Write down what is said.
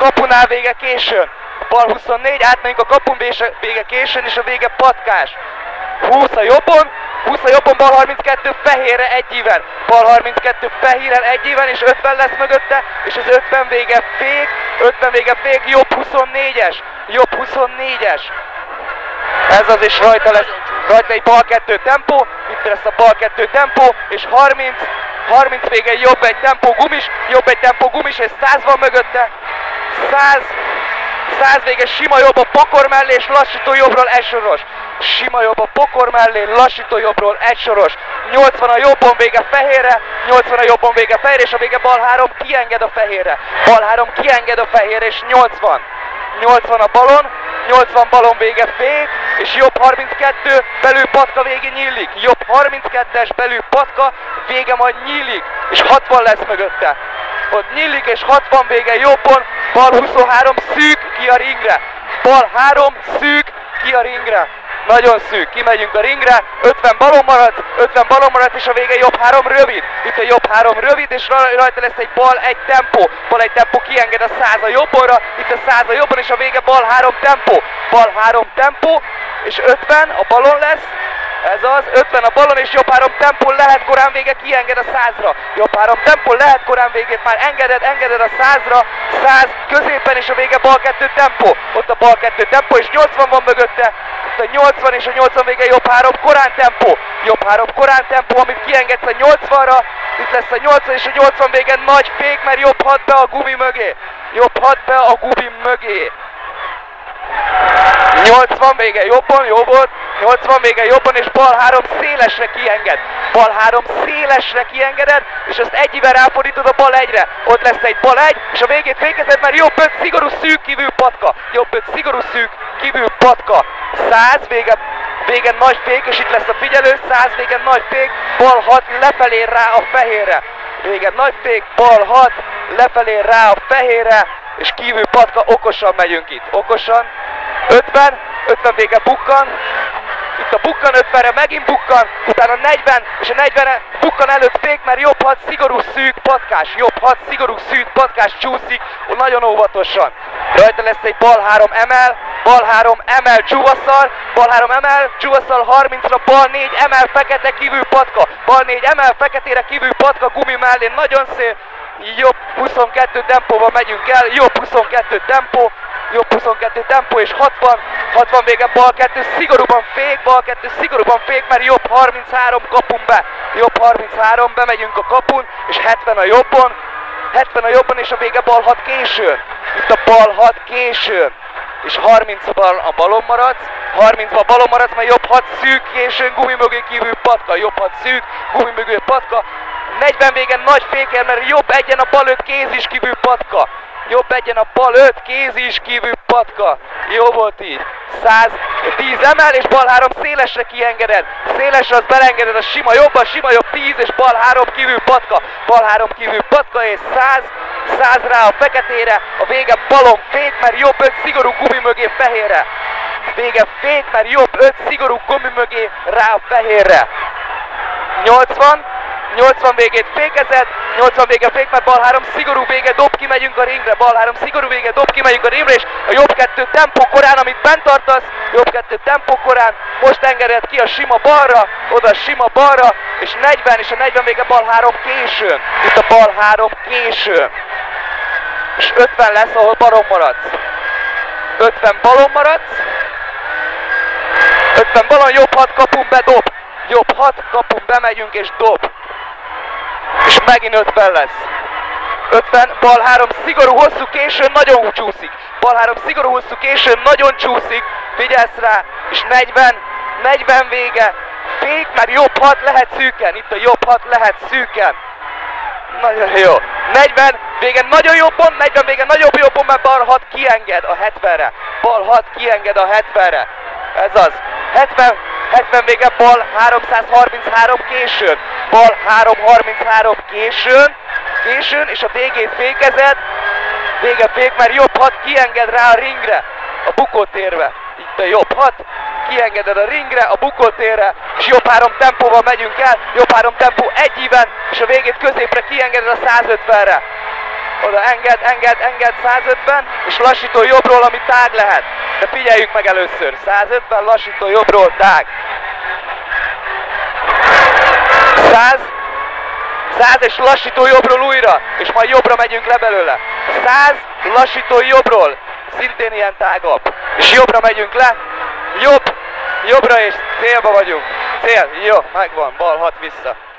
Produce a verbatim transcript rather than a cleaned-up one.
kapunál vége későn. Bal huszonnégy, átmegyünk a kapun vége későn, és a vége patkás. húsz a jobbon, húsz a jobbon, bal harminckettő fehérre egy íven. Bal harminckettő fehéren egy íven, és ötven lesz mögötte, és az ötven vége fék, ötven vége fék, jobb huszonnégyes, jobb huszonnégyes. Ez az, és rajta lesz, rajta egy bal kettő tempó, itt lesz a bal kettő tempó, és harminc, harminc vége jobb egy tempó gumis, jobb egy tempó gumis, és száz van mögötte, száz, száz vége sima jobb a pokor mellé, és lassító jobbról egy soros. Sima jobb a pokor mellé, lassító jobbról egy soros. nyolcvan a jobbon vége fehérre, nyolcvan a jobbon vége fehérre, és a vége bal három kienged a fehérre. Bal három kienged a fehérre, és nyolcvan. nyolcvan a balon, nyolcvan balon vége fék, és jobb harminckettő, belül patka vége nyílik. Jobb harminckettes, belül patka, vége majd nyílik, és hatvan lesz mögötte. Ott nyílik, és hatvan vége jobbon, bal huszonhárom szűk, ki a ringre. Bal három szűk, ki a ringre. Nagyon szűk, kimegyünk a ringre, ötven balon marad, ötven balon marad, és a vége jobb három rövid. Itt a jobb három rövid, és rajta lesz egy bal egy tempó. Bal egy tempó kienged a száz a jobbonra, itt a száz a jobbon, és a vége bal három tempó. Bal három tempó, és ötven a balon lesz. Ez az, ötven a balon, és jobb három tempó, lehet korán vége, kienged a százra. Jobb három tempó, lehet korán végét, már engeded, engeded a százra, száz középen, és a vége bal kettő tempó. Ott a bal kettő tempó, és nyolcvan van mögötte. Itt a nyolcvan, és a nyolcvan vége jobb három korán tempó. Jobb három korán tempó, amit kiengedsz a nyolcvanra. Itt lesz a nyolcvan, és a nyolcvan vége nagy fék, mert jobb hat be a gumi mögé. Jobb hat be a gumi mögé. nyolcvan vége jobban, jó volt, nyolcvan vége jobban, és bal három szélesre kienged. Bal három szélesre kiengeded, és azt egyivel ráfordítod a bal egyre. Ott lesz egy bal egy, és a végét fékezed, mert jobb öt szigorú szűk kívül patka. Jobb öt szigorú szűk kívül patka. száz vége, vége nagy fék, és itt lesz a figyelő, száz vége nagy fék, bal hat lefelé rá a fehérre. Vége nagy fék, bal hat lefelé rá a fehérre, és kívül patka, okosan megyünk itt, okosan. ötven, ötven vége bukkan, itt a bukkan, ötvenre megint bukkan, utána negyven, és a negyvenre bukkan előtt fék, mert jobb hat szigorú szűk patkás, jobb hat szigorú szűk patkás csúszik, nagyon óvatosan. Rajta lesz egy bal három emel, bal három emel csúvaszal, bal három emel, csúvaszal harmincra, bal négy emel, fekete kívül patka, bal négy emel, feketére kívül patka, gumi mellé, nagyon szép. Jobb huszonkettő tempóval megyünk el, jobb huszonkettő tempó, jobb huszonkettő tempó, és hatvan, hatvan vége bal kettő, szigorúban fék, bal kettő, szigorúban fék, mert jobb harminchárom kapun be, jobb harminchárom, bemegyünk a kapun, és hetven a jobbon, hetven a jobban, és a vége bal hat későn, itt a bal hat későn, és harminc a, bal, a balon maradsz, harmincban a balon maradsz, mert jobb hat szűk későn, gumi mögé kívül patka, jobb hat szűk, gumi mögé patka, negyven végen nagy féker, mert jobb egyen a bal öt kéz is kívül patka. Jobb egyen a bal öt kéz is kívül patka. Jó volt így. száz tíz emel, és bal három szélesre kiengeded. Szélesre az belengeded a sima jobb, a sima jobb tíz, és bal három kívül patka. Bal három kívül patka, és száz, száz rá a feketére. A vége balon fék, mert jobb öt szigorú gumi mögé fehérre. Vége fék, mert jobb öt szigorú gumi mögé rá a fehérre. nyolcvan. nyolcvan végét fékezed, nyolcvan vége fék, mert bal három szigorú vége, dob, kimegyünk a ringre, bal három szigorú vége, dob, kimegyünk a ringre, és a jobb kettő tempó korán, amit bent tartasz, jobb kettő tempó korán, most engeded ki a sima balra, oda a sima balra, és negyven, és a negyven vége bal három későn, itt a bal három későn, és ötven lesz, ahol balon maradsz, ötven balon maradsz, ötven balon, jobb hat kapun be, dob, jobb hat kapun bemegyünk és dob. És megint ötven lesz. ötven, bal három szigorú hosszú későn, nagyon csúszik. Bal három szigorú hosszú későn, nagyon csúszik. Figyelsz rá. És negyven, negyven vége. Fék, mert jobb hat lehet szűken. Itt a jobb hat lehet szűken. Nagyon jó. negyven vége nagyon jobban, negyven vége nagyobb jobban, mert bal hat kienged a hetvenre. Bal hat kienged a hetvenre. Ez az. hetven, hetven vége bal háromszázharminchárom későn. Bal háromszázharminchárom későn. Későn, és a végét fékezed. Vége fék, mert jobb hat kienged rá a ringre. A bukótérbe. Itt a jobb hat. Kiengeded a ringre, a bukótérre, és jobb három tempóval megyünk el. Jobb három tempó egy íven, és a végét középre kiengeded a százötvenre. oda, enged, enged, enged, száz ötven, és lassító jobbról, ami tág lehet. De figyeljük meg először, száz ötven, lassító jobbról, tág. száz, száz és lassító jobbról újra, és majd jobbra megyünk le belőle. száz, lassító jobbról, szintén ilyen tágabb. És jobbra megyünk le, jobb, jobbra és célba vagyunk. Cél, jó, megvan, bal hat vissza.